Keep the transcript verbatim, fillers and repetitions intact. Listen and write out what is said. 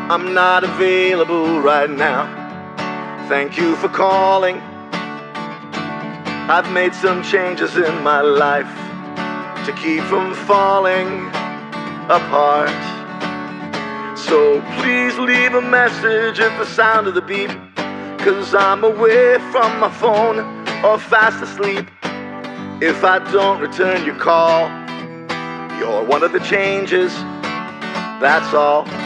I'm not available right now. Thank you for calling. I've made some changes in my life to keep from falling apart. So please leave a message at the sound of the beep, 'cause I'm away from my phone or fast asleep. If I don't return your call, you're one of the changes, that's all.